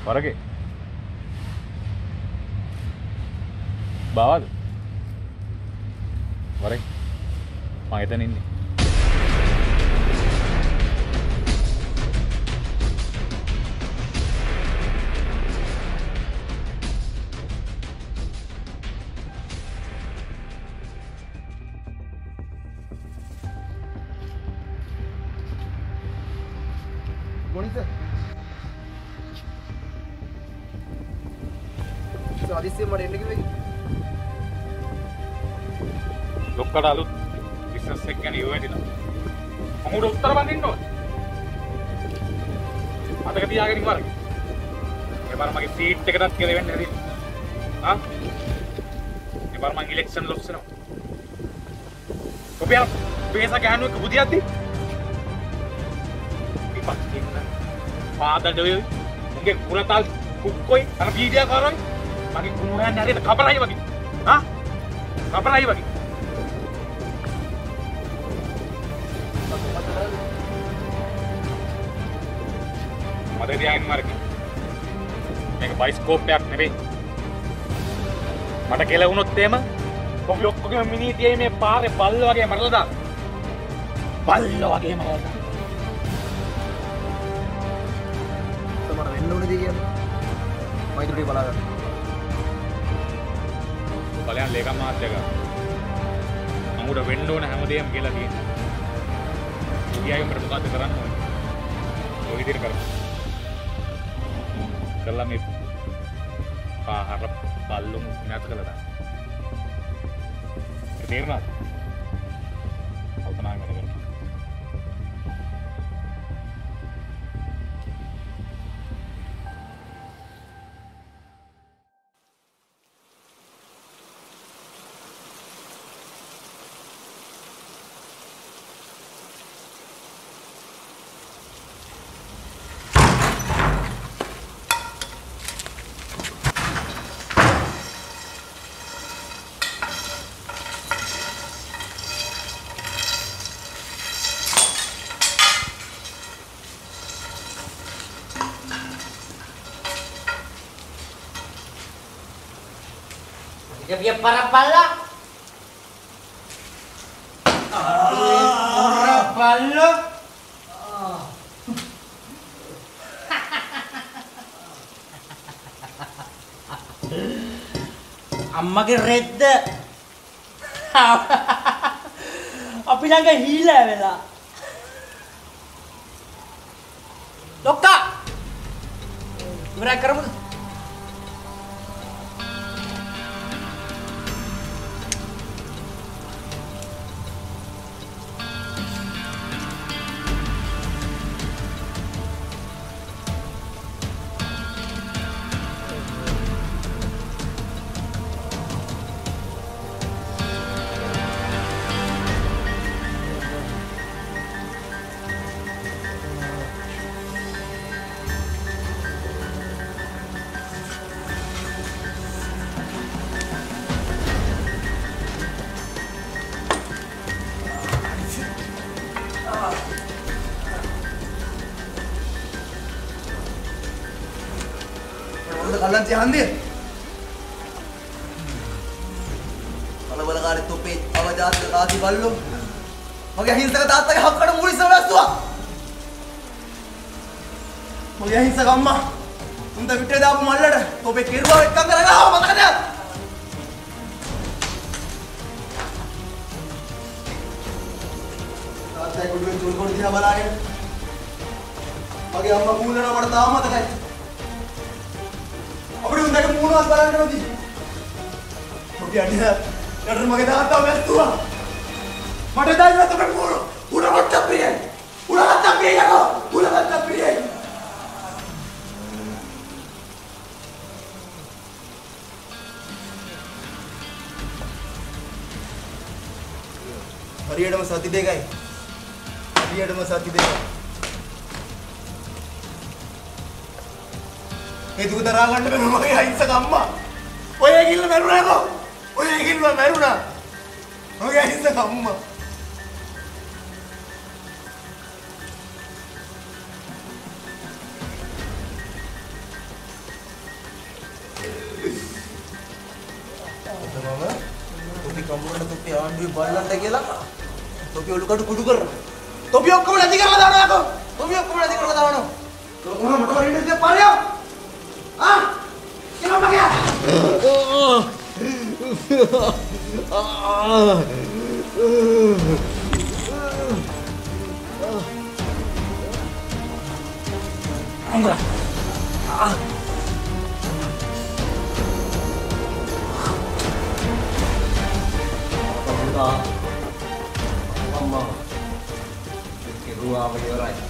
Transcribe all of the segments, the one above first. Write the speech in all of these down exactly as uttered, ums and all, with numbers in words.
වරගේ. බාවද? වරේ. මම එතන ඉන්නේ. මොනිට? සාදිස්සිය මට එන්න කිව්වේ. ලොක්කට අලුත් බිස්නස් එක ගැන ඉව වෙටිනවා. මම උඩ උත්තර වඳින්න ඕන. අතක තියාගෙන ඉවරයි. ඒ බර මගේ සීට් එකටත් කියලා වෙන්න හරි. ආ? ඒ බර මම ඉලෙක්ෂන් ලොස් වෙනවා. ඔබ යා පේසා ගහනුව එක බුදියක්ද? ඉපත් ඉන්න. පාදඩ වෙයි. උගේ කුරතල් කුක්කොයි අර වීඩියෝ කරොයි. මගේ කුණුරයන් හරියට කපලයි වගේ. ආ? කපලයි වගේ. මට තියාගෙන මාර්ගය. මේක බයිස්කෝප් එකක් නෙවෙයි. මට කෙල වුණොත් එහෙම ඔබ ඔක්කොගේම මිනිතියේ මේ පාරේ බල්ල වගේ මරලා දාන්න. බල්ල වගේ මරලා දාන්න. මට වෙන්න ඕනේ දී කියන්නේ. මම ඉදිරියට බලා ගන්න. බලයන් ලේකම් මාත්‍යක. මම උඩ වෙන්න ඕන හැමදේම කියලා තියෙනවා. ඉතියාගෙන් මට මොකද්ද කරන්න ඕනේ? ඔය විදිහට කරමු. කරලා මේ පාහර බල්ලුම් නැත කළා දාන්න. ඒක තේරුණාද? කල්පනා කරන්න. Dia biar para bala. Para bala. අම්මගේ රෙද්ද අපි ළඟ හීලා වෙලා ලොක්කා ඉවරයි කරමුද කල්ලන් තියහන්දිය කලබලකාරී තොපේ අවජාතක කාසි බල්ලෝ මගේ අහිංසක තාත්තගේ හක්කට මුලින්ම වැස්සුවා මගේ අහිංසක අම්මා උන්ට විටේ දාපු මල්ලට තොපේ කිරුවා එක්කන් කරගාව මතකද තාත්තයි කුඩුවෙන් චුල් කොට දිහා බලාගෙන මගේ අම්මා කූලනවා මට තාම මතකයි අපිට උන්දගේ මූණවත් බලන්න නොදී. ඔබ යන්නේ නතර මගේ තාත්තා වැස්තුවා. මට දැන් තමයි මූණ. උඩට ප්‍රියයි. උඩට ප්‍රියයි යකෝ. උඩට ප්‍රියයි. හරියටම සති දෙකයි. හරියටම සති දෙකයි. ඒ දුක දරා ගන්න බෑ මගේ අහිංසක අම්මා. ඔය ඇගිල්ල මැරුණා නෝ. ඔය ඇගිල්ල මැරුණා. මගේ අහිංසක අම්මා. අපි කම්බුරට තොපි ආණ්ඩුවේ බල්ලන්ට කියලා තොපි ඔලුකට කුඩු කරනවා. තොපි ඔක්කොම නැති කරලා දානවා යකෝ. තොපි ඔක්කොම නැති කරලා දානවා. තොපි කොහොමද මට වරින්න ඉතින් පාරියෝ? ආ? කියලා මගේ. ආ. Anggra. Ah. Apa Mama. Ke ruang apa dia orang?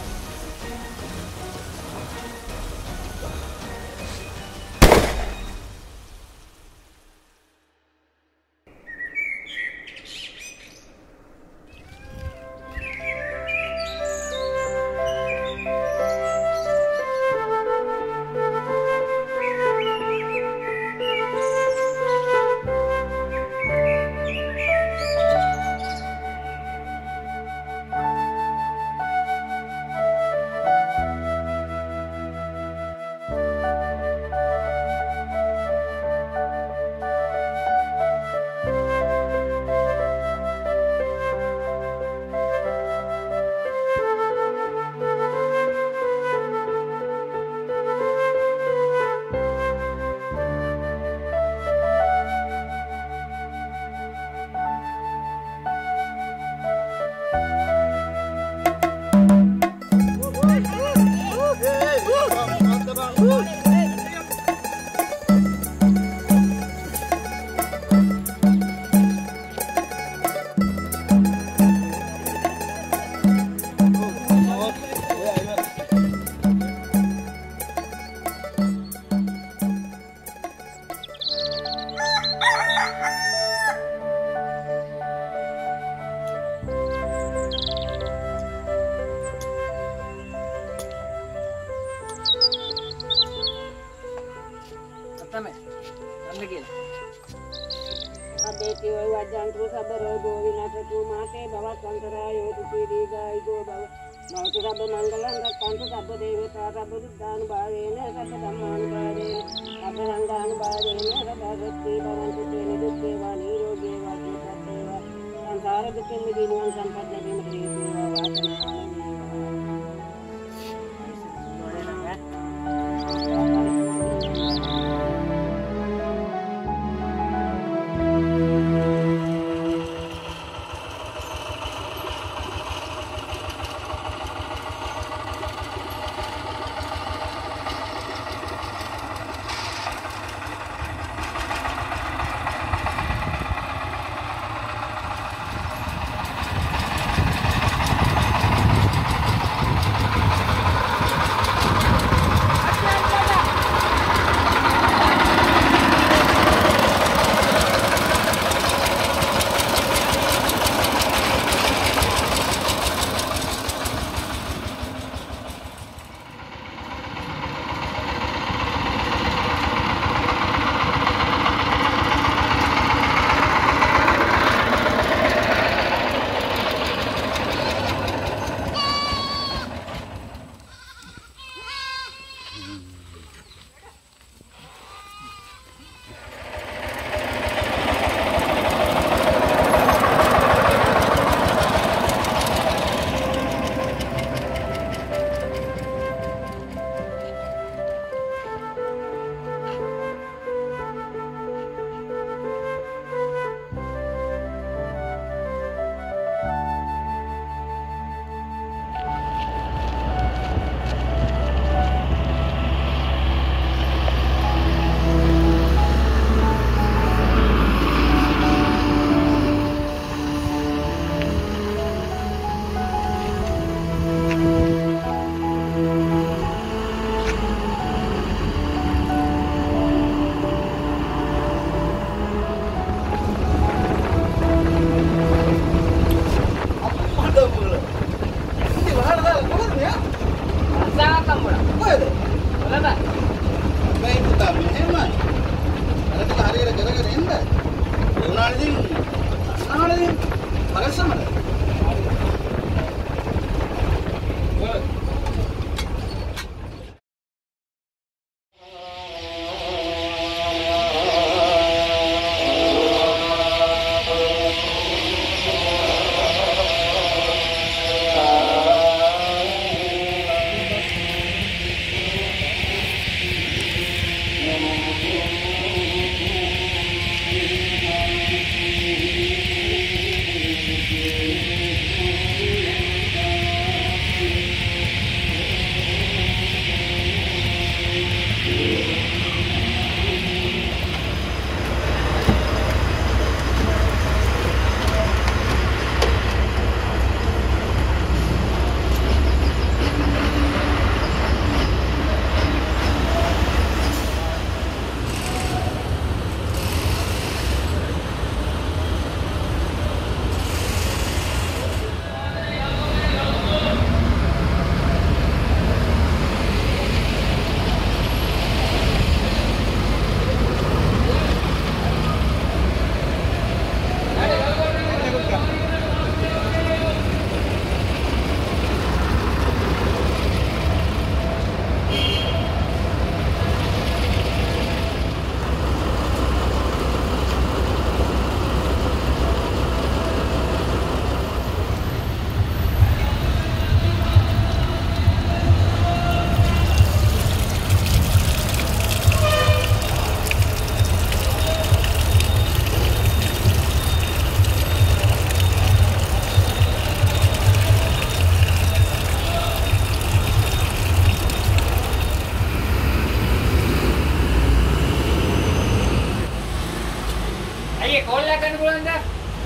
Anda.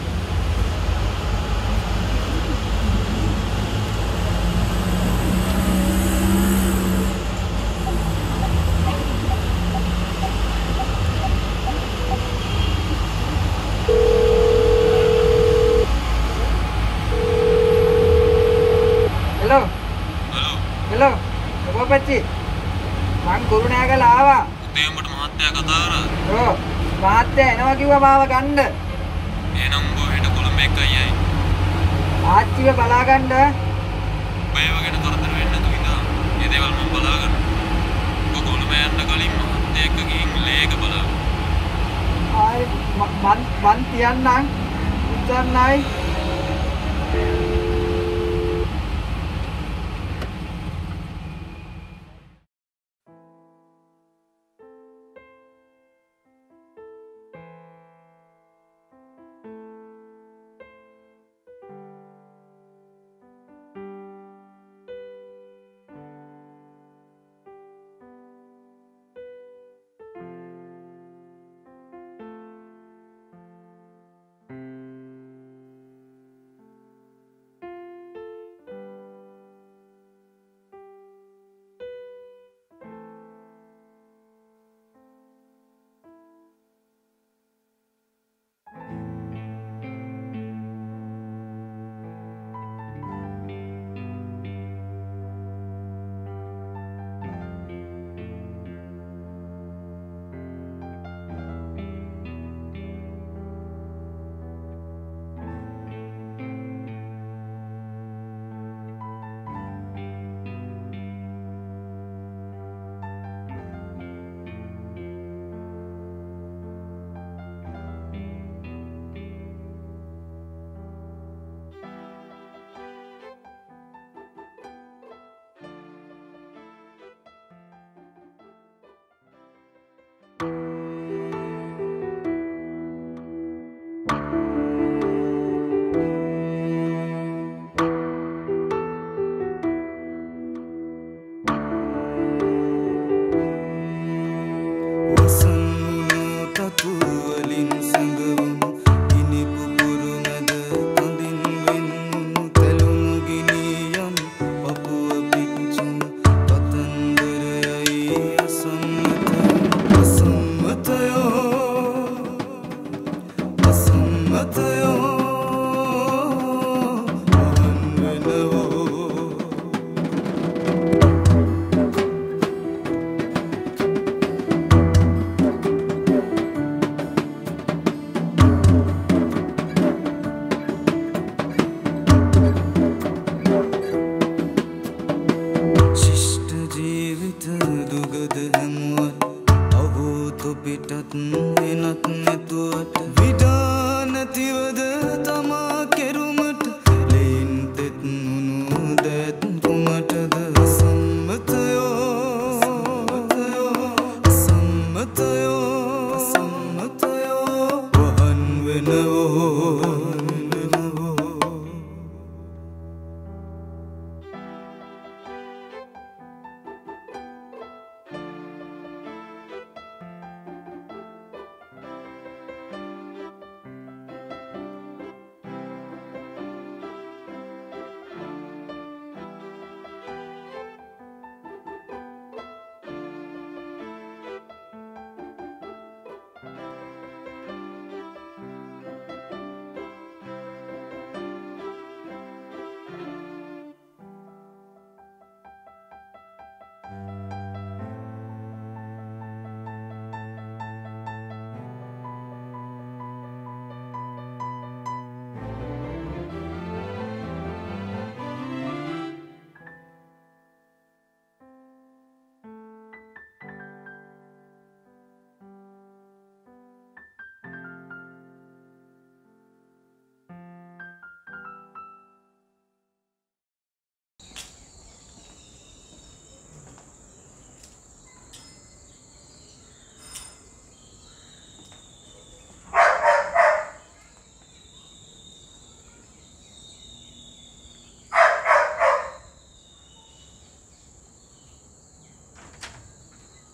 Hello. Hello. Hello. Apa Pachi? Mang Kurunagala ආවා. උදේ උඹට මහත්තයා කතා කරා. ඔව්. මහත්තයා එනවා කිව්වා මාව ගන්න. එහෙනම් උඹ හෙට කොළඹ එකයි යයි. ආච්චිව බලා ගන්න. ඔබ ඒ වගේ කරදර වෙන්නේ නැතුව ඉඳලා. මේ දේවල් මම බලා ගන්නවා. ඔබ කොළඹ යන්න කලින් මහත්තයා එක්ක ගිහින් ලේක බලන්න. ආයි මන් මන් තියන්නම්. උත්තරණයි.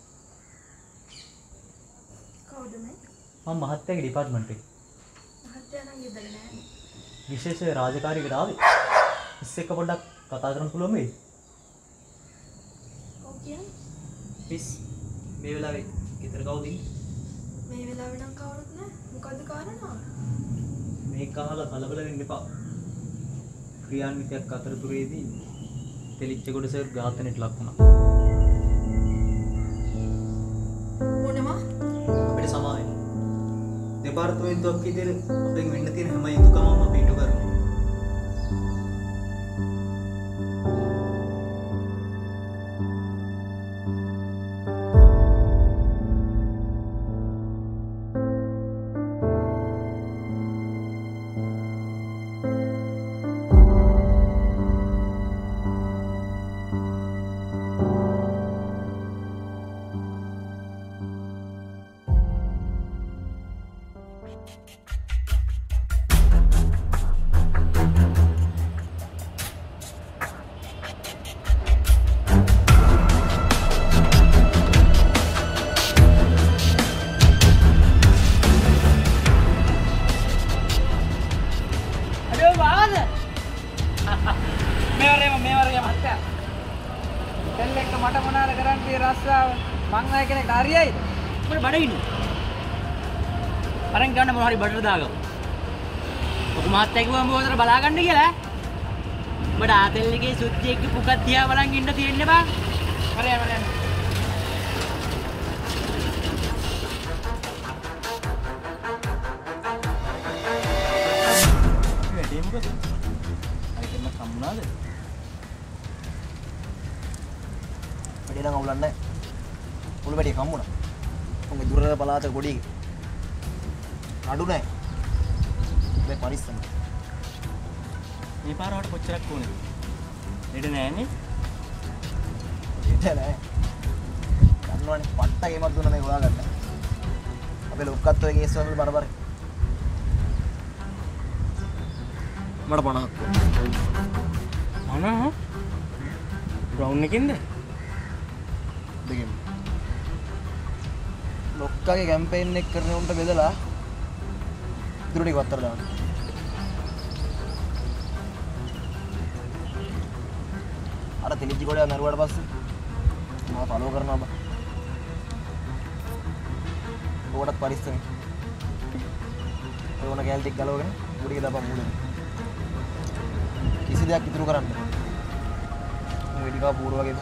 මම මහත්තයාගේ ඩිපාර්ට්මන්ට් එකේ. මහත්තයා මහත්තයා නම් ගෙදර නැහැ. විශේෂ රාජකාරියකට ආවේ. ඉස් එක්ක පොඩ්ඩක් කතා කරන්න පුළුවන් වෙයි. ඔව් කියන්නේ. පිස් මේ වෙලාවේ ගෙදර කවුද ඉන්නේ? මේ වෙලාවේ නම් කවුරුත් නැහැ. මොකද්ද කාරණාව? මේක අහලා කලබල වෙන්න එපා. ක්‍රියාන්විතයක් අතරතුරේදී තෙලිච්චගොඩ සර් ඝාතනයට ලක් වුණා. මොනවා? අපිට සමා වෙන්න. දෙපාර්තමේන්තුවක් විදිහට අපෙන් වෙන්න තියෙන හැම යුතුයකමම අපි ඉටු කරනවා. අරන් ගන්න මොනවා හරි බඩට දාගමු. ඔක මහත්තයා කිව්වම මොකටද බලාගන්න කියලා? උඹට ආතෙල් එකේ සුච්චි එක්ක පුකක් තියා බලන් ඉන්න තියෙන්නේ බං. හරි යන්න යන්න. වැඩේ මොකද? අයිතම කම්මුණාද? වැඩේ නම් අවුලක් නැහැ. මුළු වැඩේ කම්මුණා. උන්ගේ දුර පළාත ගොඩේ නඩු නැහැ. මේ පරිස්සම. මේ පාරවට කොච්චරක් ඕනේද? ලෙඩ නෑනේ. ලෙඩ නෑ. ගන්නවනේ පට්ට ගේමක් දුන්නා මේ හොයාගන්න. අපේ ලොක්කත් ඔය කේස් වල බරබර. මට පණහක්. අනහ බ්‍රවුන් එකකින්ද? දෙකෙන්. ලොක්කගේ කැම්පේන් එක කරන උන්ට බෙදලා ඉතුරු ටික වත්තර දාන්න. අර තෙලිජි ගොඩේ මරුවාට පස්සේ මම ෆලෝ කරනවා බා. ඔකටත් පරිස්සමෙන්. ඒ වුණ කැල් ටික ගලවගෙන උඩිය දාපන් මූලෙන්. කිසි දෙයක් ඉතුරු කරන්න. මේ වෙඩිකා පූර වගේ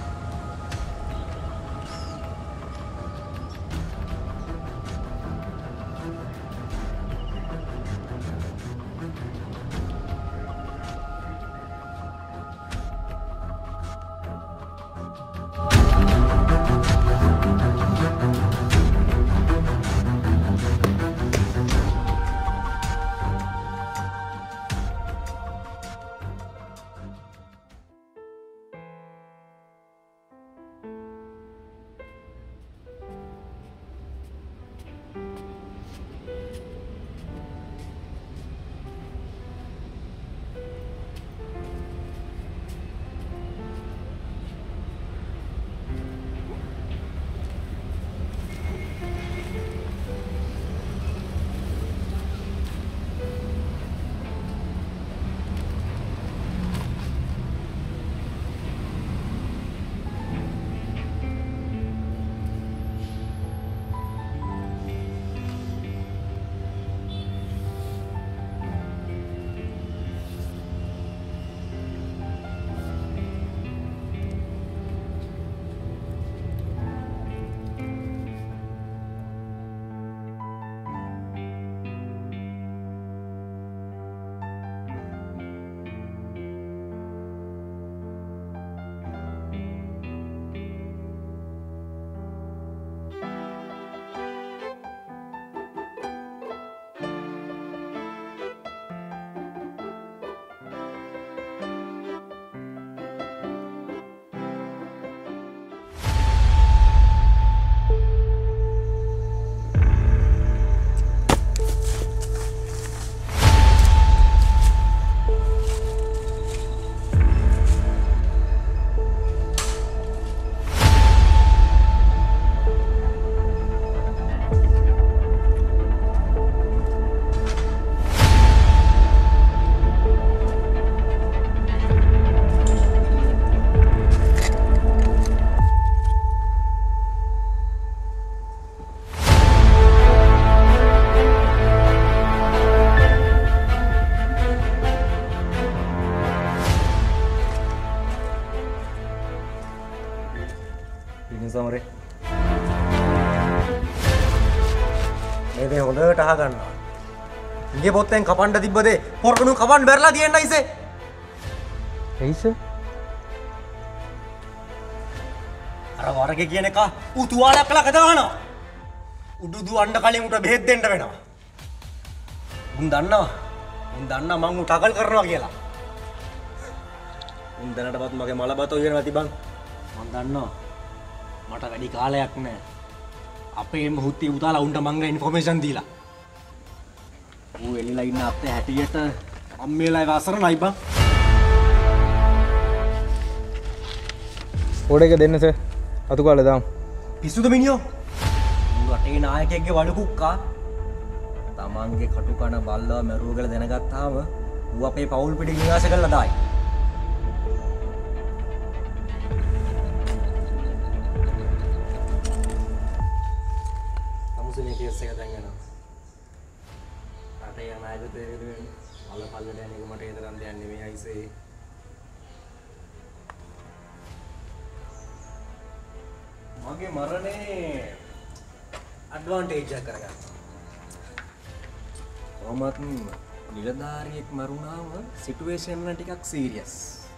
වටහා ගන්නවා. ඉගේ පොත්තෙන් කපන්න තිබ්බ දේ පොරකණු කපන්න බැරලා තියෙන්න අයිසේ. ඇයි සර්? අර වර්ගේ කියන එක උතුවාලක් කළා කතාවනවා. උඩු දුවන්න කලින් උට බෙහෙත් දෙන්න වෙනවා. උන් දන්නවා. උන් දන්නා මං උ ටකල් කරනවා කියලා. උන් දැනටවත් මගේ මල බතෝ වෙනවා තිබන්. මං දන්නවා. මට වැඩි කාලයක් නෑ. අපේ මුහුත්ති උතාලා උන්ට මංග ඉන්ෆෝමේෂන් දීලා. ඌ එලිලා ඉන්න අත්තේ හැටියට අම්මේලා වසරණයි බං. ඕඩ එක දෙන්න සර්. අතු කාලේ දාමු. පිස්සුද මිනියෝ? උන් රටේ නායකයෙක්ගේ වඩු කුක්කා. තමන්ගේ කටු කන බල්ලව මැරුව කියලා දැනගත්තාම ඌ අපේ පවුල් පිටි විනාශ කරලා දායි. තමුසනේ කේස් එක දැන් යනවා. රටේ නායකයෙකුට වල පල්ලට යන එක මට ඒ තරම් දෙයක් නෙමෙයි අයිසේ. මගේ මරණේ ඇඩ්වාන්ටේජ් එකක් කරගන්න. කොහොමත් නිලධාරියෙක් මරුණාම සිටුේෂන් එක ටිකක් සීරියස්.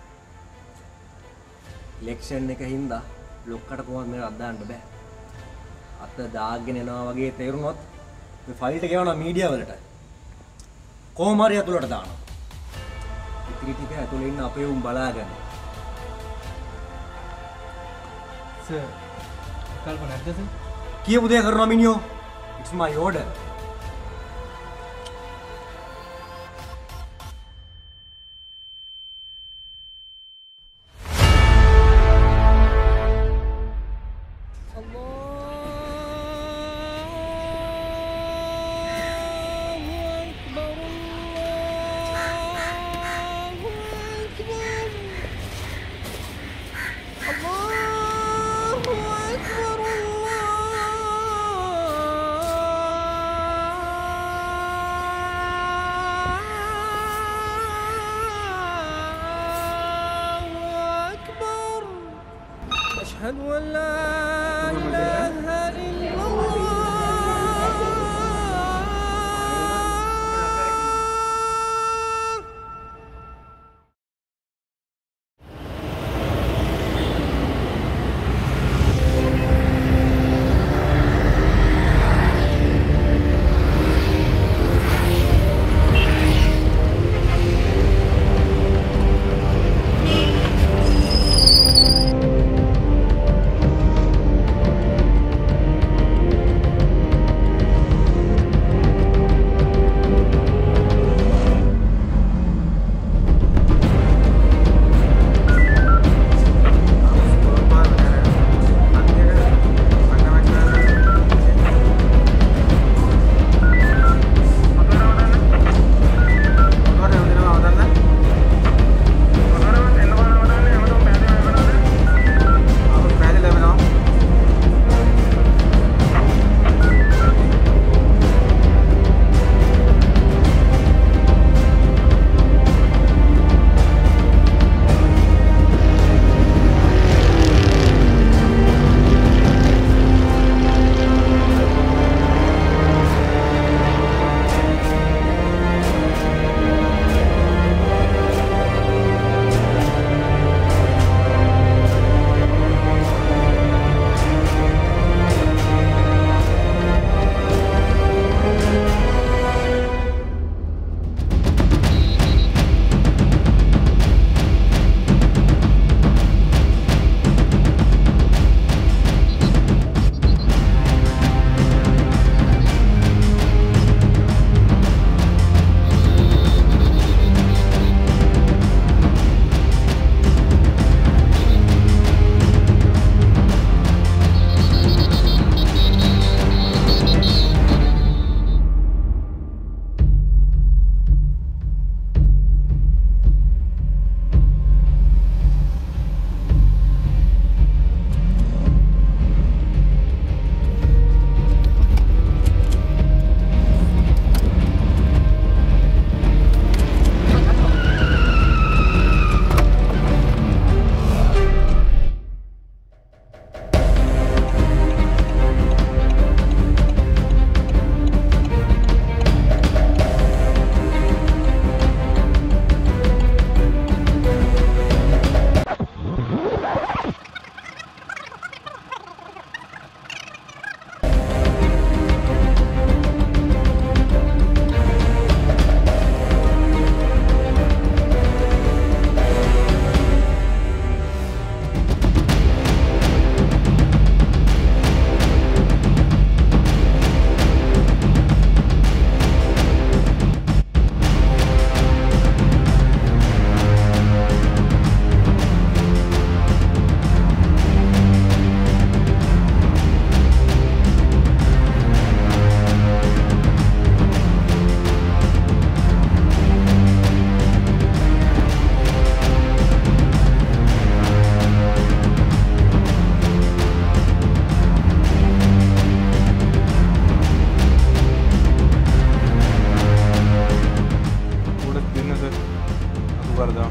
ඉලෙක්ෂන් එක හින්දා ලොක්කට කොහොමද මේක අද්දාන්න බෑ. අත දාගෙන යනවා වගේ තේරුනොත් මේ ෆයිල් එක යවනවා මීඩියා වලට. කොහොම හරි අතුලට දානවා. ඉතිරි ටික ඇතුලේ ඉන්න අපේ උන් බලාගන්න. සර් කල්පනා නැද්ද සර්? කියපු දේ කරනවා මිනියෝ. It's my order. أشهد أن لا إله إلا الله. වරදා.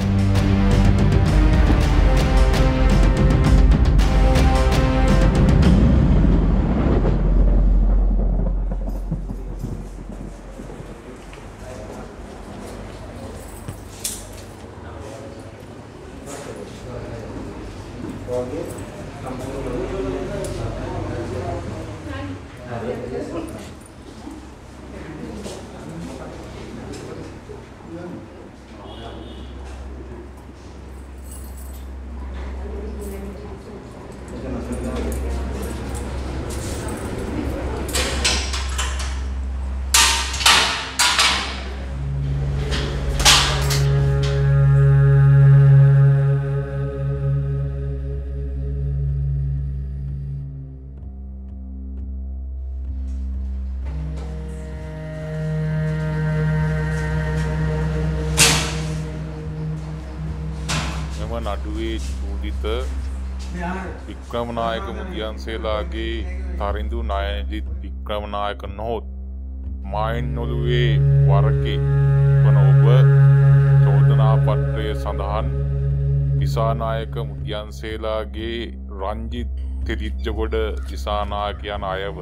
නඩුවේ චූඩිත Wickramanayake Mudiyanselage Tharindu නයනජිත් Wickramanayake නොහොත් මයින් නොලුවේ වරකේ වන ඔබ චෝදනා පත්‍රය සඳහන් දිසානායක මුදියන්සේලාගේ රංජිත් තිරිච්චගොඩ දිසානායක යන අයව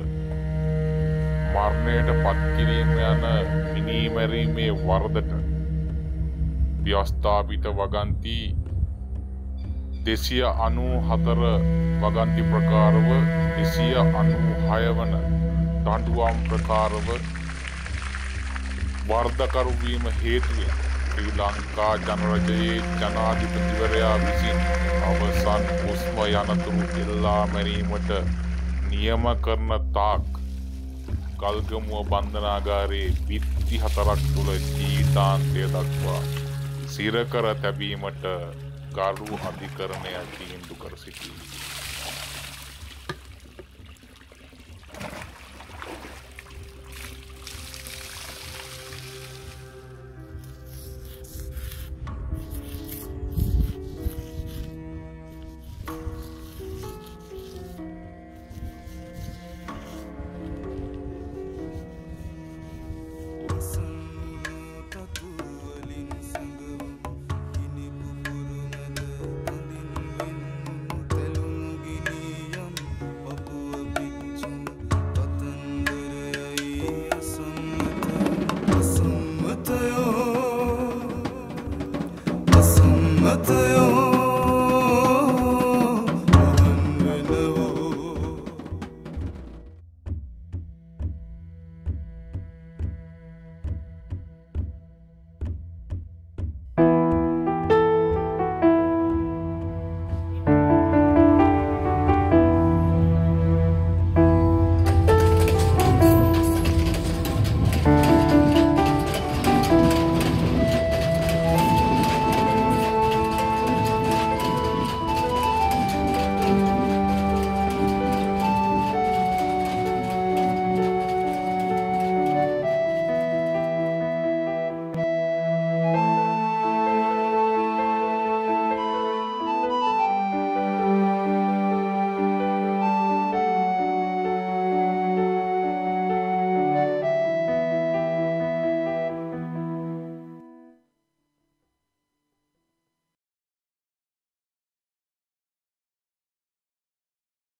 මරණයට පත් කිරීම යන මිනීමැරීමේ වරදට ව්‍යවස්ථාපිත වගන්ති දෙසිය අනූ හතර වගන්ති ප්‍රකාරව දෙසිය අනූ හය වන දඬුවම් ප්‍රකාරව වර්ධකරු වීම හේතුවෙන් ශ්‍රී ලංකා ජනරජයේ ජනාධිපතිවරයා විසින් අවසන් උස්ම යනතුරු එල්ලා මැරීමට නියම කරන තාක් ගල්ගමුව බන්ධනාගාරයේ බිත්ති හතරක් තුළ ජීවිතාන්තය දක්වා සිරකර තැබීමට ගරු අධිකරණය තීන්දුව කර සිටියි.